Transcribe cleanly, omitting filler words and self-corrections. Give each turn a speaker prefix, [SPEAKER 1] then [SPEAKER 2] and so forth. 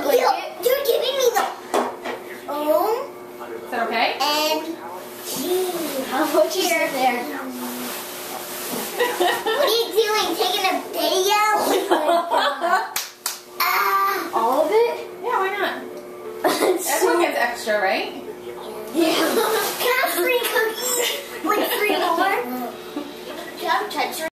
[SPEAKER 1] like it.
[SPEAKER 2] You're giving me the
[SPEAKER 1] Is that okay?
[SPEAKER 2] and
[SPEAKER 1] How much is in there?
[SPEAKER 2] what are you doing? Taking a video?
[SPEAKER 1] All of it?
[SPEAKER 3] Yeah, why not?
[SPEAKER 1] It's
[SPEAKER 3] Everyone gets extra, right?
[SPEAKER 2] Can I have free cookies? Like 3 more? Can I touch